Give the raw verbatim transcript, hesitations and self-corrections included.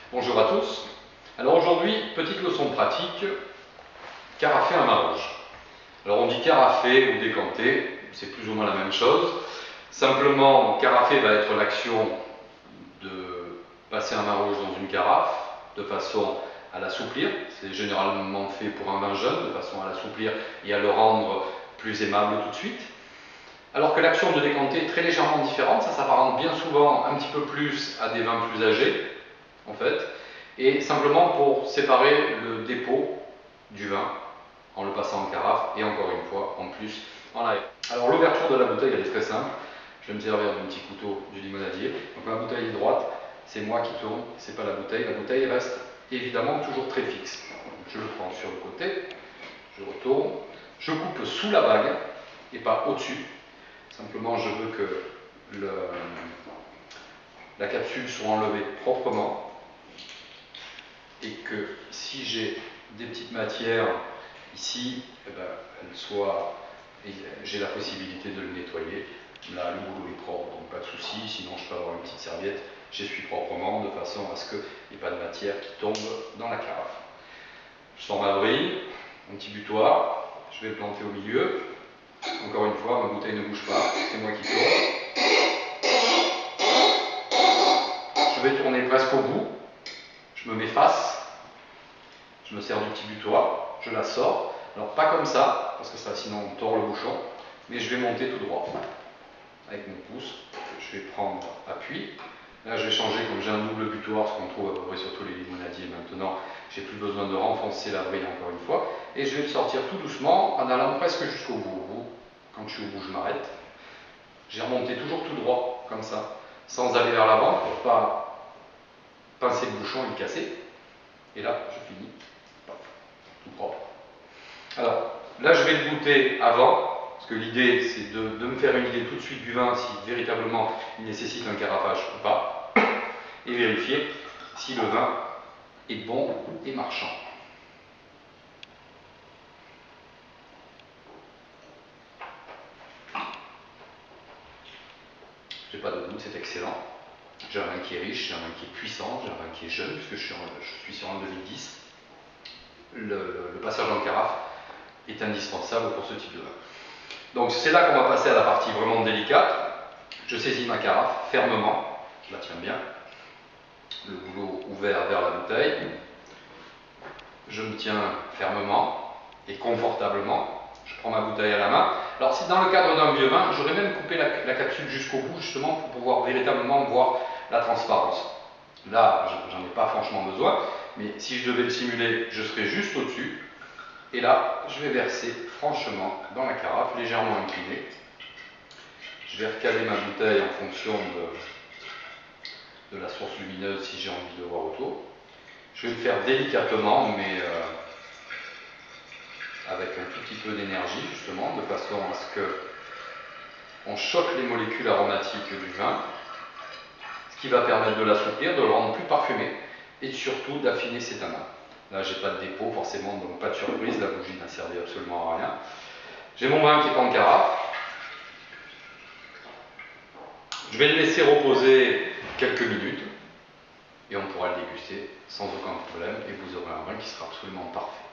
Bonjour à tous. Alors aujourd'hui, petite leçon pratique, carafer un vin rouge. Alors on dit carafer ou décanter, c'est plus ou moins la même chose. Simplement, carafer va être l'action de passer un vin rouge dans une carafe de façon à l'assouplir. C'est généralement fait pour un vin jeune, de façon à l'assouplir et à le rendre plus aimable tout de suite. Alors que l'action de décanter est très légèrement différente, ça s'apparente bien souvent un petit peu plus à des vins plus âgés, en fait, et simplement pour séparer le dépôt du vin en le passant en carafe et encore une fois en plus en arrière. Alors l'ouverture de la bouteille elle est très simple, je vais me servir d'un petit couteau du limonadier. Donc ma bouteille est droite, c'est moi qui tourne, c'est pas la bouteille, la bouteille reste évidemment toujours très fixe. Donc je le prends sur le côté, je retourne, je coupe sous la bague et pas au-dessus. Simplement je veux que le, la capsule soit enlevée proprement et que si j'ai des petites matières ici, eh ben, elles soient, j'ai la possibilité de le nettoyer. Là, le boulot est propre, donc pas de souci. Sinon, je peux avoir une petite serviette, j'essuie proprement de façon à ce qu'il n'y ait pas de matière qui tombe dans la carafe. Je sors ma vrille, un petit butoir, je vais le planter au milieu. Encore une fois, ma bouteille ne bouge pas, c'est moi qui tourne. Je vais tourner presque au bout. Je me mets face, je me sers du petit butoir, je la sors. Alors pas comme ça, parce que ça sinon on tord le bouchon, mais je vais monter tout droit. Avec mon pouce, je vais prendre appui. Là je vais changer, comme j'ai un double butoir, ce qu'on trouve à peu près sur tous les limonadiers maintenant, j'ai plus besoin de renfoncer la vrille encore une fois. Et je vais le sortir tout doucement en allant presque jusqu'au bout. Au bout. Quand je suis au bout, je m'arrête. J'ai remonté toujours tout droit, comme ça, sans aller vers l'avant pour pas pincer le bouchon et le casser. Et là, je finis. Tout propre. Alors, là, je vais le goûter avant, parce que l'idée, c'est de, de me faire une idée tout de suite du vin, si véritablement il nécessite un carafage ou pas, et vérifier si le vin est bon et marchand. J'ai pas de doute, c'est excellent. J'ai un vin qui est riche, j'ai un vin qui est puissant, j'ai un vin qui est jeune, puisque je suis, en, je suis sur un deux mille dix. Le, le, le passage en carafe est indispensable pour ce type de vin. Donc c'est là qu'on va passer à la partie vraiment délicate. Je saisis ma carafe fermement, je la tiens bien, le goulot ouvert vers la bouteille. Je me tiens fermement et confortablement. Je prends ma bouteille à la main. Alors si dans le cadre d'un vieux vin, j'aurais même coupé la, la capsule jusqu'au bout, justement pour pouvoir véritablement voir la transparence. Là, j'en ai pas franchement besoin, mais si je devais le simuler, je serais juste au-dessus. Et là, je vais verser franchement dans la carafe, légèrement inclinée. Je vais recaler ma bouteille en fonction de, de la source lumineuse si j'ai envie de voir autour. Je vais le faire délicatement, mais euh, avec un tout petit peu d'énergie, justement, de façon à ce que on choque les molécules aromatiques du vin, ce qui va permettre de l'assouplir, de le rendre plus parfumé et surtout d'affiner ses tanins. Là, j'ai pas de dépôt forcément, donc pas de surprise, la bougie n'a servi absolument à rien. J'ai mon vin qui est en carafe. Je vais le laisser reposer quelques minutes et on pourra le déguster sans aucun problème et vous aurez un vin qui sera absolument parfait.